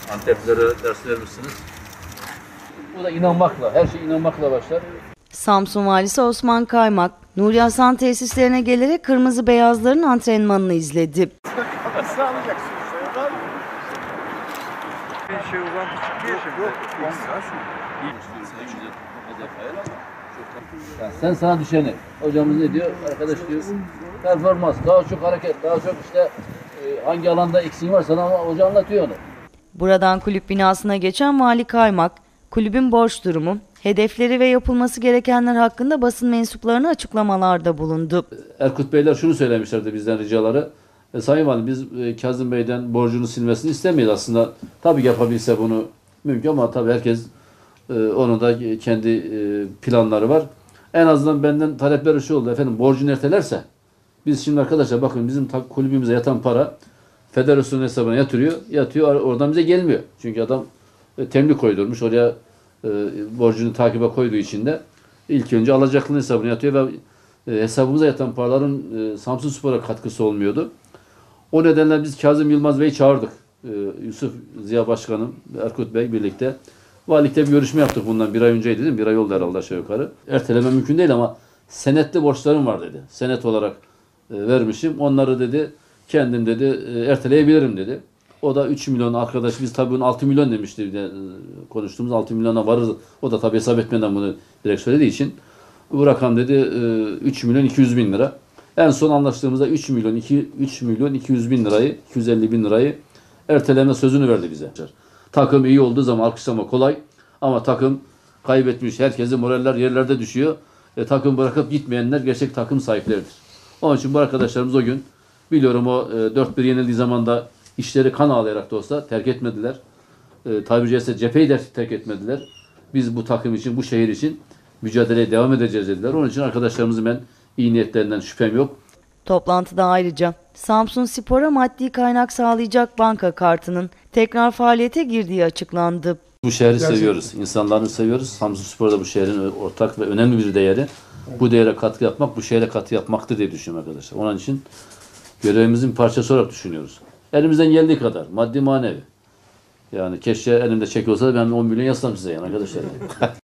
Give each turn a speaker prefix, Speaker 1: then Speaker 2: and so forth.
Speaker 1: Anteplilere ders vermişsiniz. Bu da inanmakla, her şey inanmakla başlar.
Speaker 2: Samsun Valisi Osman Kaymak, Nuri Hasan tesislerine gelerek kırmızı beyazların antrenmanını izledi.
Speaker 1: Yani sen sana düşeni, hocamız ne diyor? Arkadaş diyor, performans, daha çok hareket, daha çok işte hangi alanda eksiğin varsa ama hoca anlatıyor onu.
Speaker 2: Buradan kulüp binasına geçen Vali Kaymak, kulübün borç durumu, hedefleri ve yapılması gerekenler hakkında basın mensuplarına açıklamalarda bulundu.
Speaker 1: Erkut Beyler şunu söylemişlerdi bizden ricaları. Sayın Valim biz Kazım Bey'den borcunu silmesini istemeyiz aslında. Tabii yapabilse bunu mümkün ama tabii herkes onun da kendi planları var. En azından benden talepleri şu oldu efendim, borcunu ertelerse biz şimdi arkadaşlar bakın bizim kulübümüze yatan para federasyonun hesabına yatıyor oradan bize gelmiyor. Çünkü adam temin koydurmuş oraya borcunu takibe koyduğu için de ilk önce alacaklının hesabına yatıyor ve hesabımıza yatan paraların Samsunspor'a katkısı olmuyordu. O nedenle biz Kazım Yılmaz Bey'i çağırdık. Yusuf Ziya Başkanım, Erkut Bey birlikte. Valilikte bir görüşme yaptık bundan bir ay önceydi değil mi? Bir ay oldu herhalde aşağı yukarı. Erteleme mümkün değil ama senetli borçlarım var dedi. Senet olarak vermişim. Onları dedi kendim dedi erteleyebilirim dedi. O da 3 milyon arkadaş, biz tabii 6 milyon demişti konuştuğumuz 6 milyona varır. O da tabii hesap etmeden bunu direkt söylediği için bu rakam dedi 3 milyon 200 bin lira. En son anlaştığımızda 3 milyon 200 bin lirayı, 250 bin lirayı erteleme sözünü verdi bize. Takım iyi olduğu zaman alkışlama kolay ama takım kaybetmiş, herkesin moraller yerlerde düşüyor. Takım bırakıp gitmeyenler gerçek takım sahipleridir. Onun için bu arkadaşlarımız o gün biliyorum o 4-1 yenildiği zaman da işleri kan ağlayarak da olsa terk etmediler. Tabiri caizse cepheyi de terk etmediler. Biz bu takım için, bu şehir için mücadeleye devam edeceğiz dediler. Onun için arkadaşlarımızın ben iyi niyetlerinden şüphem yok.
Speaker 2: Toplantıda ayrıca Samsunspor'a maddi kaynak sağlayacak banka kartının tekrar faaliyete girdiği açıklandı.
Speaker 1: Bu şehri seviyoruz, insanlarını seviyoruz. Samsunspor da bu şehrin ortak ve önemli bir değeri. Bu değere katkı yapmak, bu şehre katkı yapmaktır diye düşünüyorum arkadaşlar. Onun için görevimizin parçası olarak düşünüyoruz. Elimizden geldiği kadar, maddi manevi. Yani keşke elimde çek olsa ben 10 milyon yazsam size yani arkadaşlar.